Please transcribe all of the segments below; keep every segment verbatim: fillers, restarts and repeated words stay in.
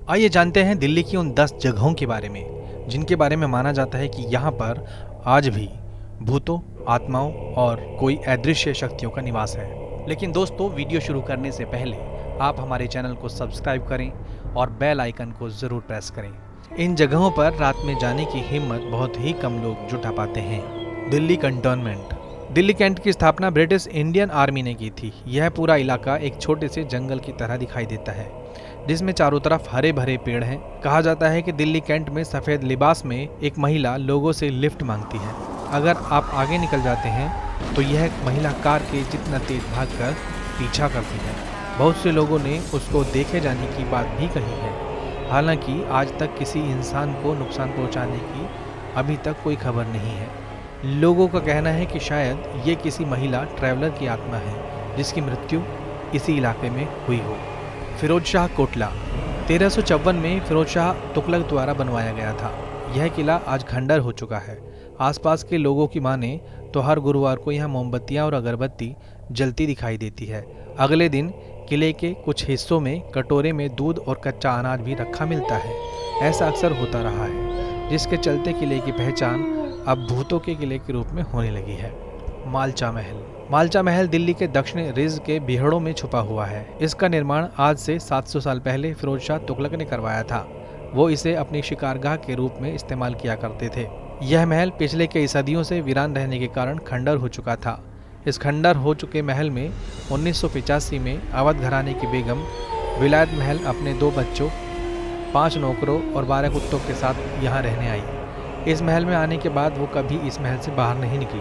आइए जानते हैं दिल्ली की उन दस जगहों के बारे में जिनके बारे में माना जाता है कि यहाँ पर आज भी भूतों, आत्माओं और कोई अदृश्य शक्तियों का निवास है। लेकिन दोस्तों, वीडियो शुरू करने से पहले आप हमारे चैनल को सब्सक्राइब करें और बेल आइकन को ज़रूर प्रेस करें। इन जगहों पर रात में जाने की हिम्मत बहुत ही कम लोग जुटा पाते हैं। दिल्ली कंटोनमेंट। दिल्ली कैंट की स्थापना ब्रिटिश इंडियन आर्मी ने की थी। यह पूरा इलाका एक छोटे से जंगल की तरह दिखाई देता है जिसमें चारों तरफ हरे भरे पेड़ हैं। कहा जाता है कि दिल्ली कैंट में सफ़ेद लिबास में एक महिला लोगों से लिफ्ट मांगती है। अगर आप आगे निकल जाते हैं तो यह महिला कार के जितना तेज भागकर पीछा करती है। बहुत से लोगों ने उसको देखे जाने की बात भी कही है। हालांकि आज तक किसी इंसान को नुकसान पहुंचाने की अभी तक कोई खबर नहीं है। लोगों का कहना है कि शायद ये किसी महिला ट्रैवलर की आत्मा है जिसकी मृत्यु इसी इलाके में हुई हो। फिरोज शाह कोटला। तेरह सौ चौवन में फिरोज शाह तुगलक द्वारा बनवाया गया था। यह किला आज खंडर हो चुका है। आसपास के लोगों की माने तो हर गुरुवार को यहाँ मोमबत्तियाँ और अगरबत्ती जलती दिखाई देती है। अगले दिन किले के कुछ हिस्सों में कटोरे में दूध और कच्चा अनाज भी रखा मिलता है। ऐसा अक्सर होता रहा है, जिसके चलते किले की पहचान अब भूतों के किले के रूप में होने लगी है। मालचा महल। मालचा महल दिल्ली के दक्षिण रिज के बिहड़ों में छुपा हुआ है। इसका निर्माण आज से सात सौ साल पहले फिरोज शाह तुगलक ने करवाया था। वो इसे अपनी शिकारगाह के रूप में इस्तेमाल किया करते थे। यह महल पिछले कई सदियों से वीरान रहने के कारण खंडर हो चुका था। इस खंडर हो चुके महल में उन्नीस सौ पचासी में अवध घराने की बेगम विलायत महल अपने दो बच्चों, पाँच नौकरों और बारह कुत्तों के साथ यहाँ रहने आई। इस महल में आने के बाद वो कभी इस महल से बाहर नहीं निकली।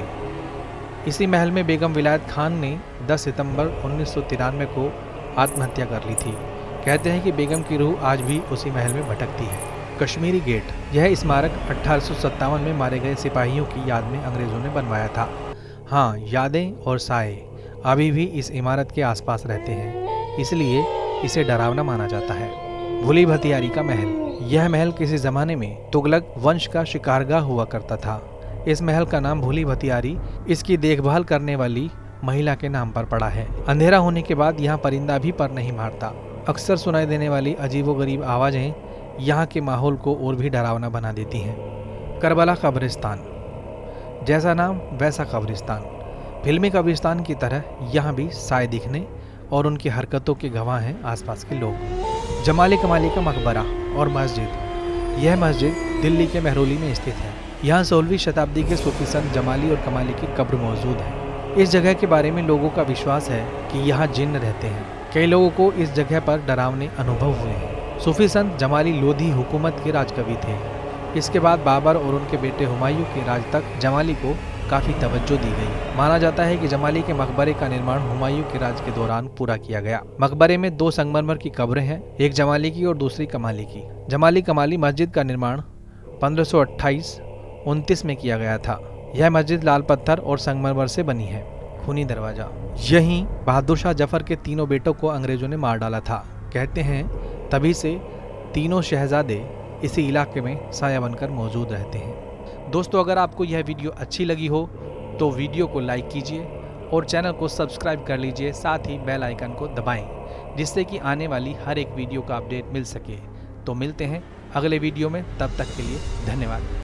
इसी महल में बेगम विलायत खान ने दस सितंबर उन्नीस सौ तिरानवे को आत्महत्या कर ली थी। कहते हैं कि बेगम की रूह आज भी उसी महल में भटकती है। कश्मीरी गेट। यह स्मारक अठारह सौ सत्तावन में मारे गए सिपाहियों की याद में अंग्रेजों ने बनवाया था। हाँ, यादें और साए अभी भी इस इमारत के आसपास रहते हैं, इसलिए इसे डरावना माना जाता है। भूली भतियारी का महल। यह महल किसी ज़माने में तुगलक वंश का शिकारगाह हुआ करता था। इस महल का नाम भूली भतियारी इसकी देखभाल करने वाली महिला के नाम पर पड़ा है। अंधेरा होने के बाद यहाँ परिंदा भी पर नहीं मारता। अक्सर सुनाई देने वाली अजीबोगरीब आवाज़ें यहाँ के माहौल को और भी डरावना बना देती हैं। करबला कब्रिस्तान। जैसा नाम वैसा कब्रिस्तान। फिल्मी कब्रिस्तान की तरह यहाँ भी साए दिखने और उनकी हरकतों के गवाह हैं आसपास के लोग। जमाली कमाली का मकबरा और मस्जिद। यह मस्जिद दिल्ली के महरौली में स्थित है। यहाँ सोलहवीं शताब्दी के सूफी संत जमाली और कमाली की कब्र मौजूद है। इस जगह के बारे में लोगों का विश्वास है कि यहाँ जिन्न रहते हैं। कई लोगों को इस जगह पर डरावने अनुभव हुए हैं। सूफी संत जमाली लोधी हुकूमत के राजकवि थे। इसके बाद बाबर और उनके बेटे हुमायूं के राज तक जमाली को काफ़ी तवज्जो दी गई। माना जाता है कि जमाली के मकबरे का निर्माण हुमायूं के राज के दौरान पूरा किया गया। मकबरे में दो संगमरमर की कब्रें हैं, एक जमाली की और दूसरी कमाली की। जमाली कमाली मस्जिद का निर्माण पंद्रह सौ अट्ठाईस उनतीस में किया गया था। यह मस्जिद लाल पत्थर और संगमरमर से बनी है। खूनी दरवाजा। यहीं बहादुर शाह जफर के तीनों बेटों को अंग्रेजों ने मार डाला था। कहते हैं तभी से तीनों शहजादे इसी इलाके में साया बनकर मौजूद रहते हैं। दोस्तों, अगर आपको यह वीडियो अच्छी लगी हो तो वीडियो को लाइक कीजिए और चैनल को सब्सक्राइब कर लीजिए। साथ ही बेल आइकन को दबाएं जिससे कि आने वाली हर एक वीडियो का अपडेट मिल सके। तो मिलते हैं अगले वीडियो में, तब तक के लिए धन्यवाद।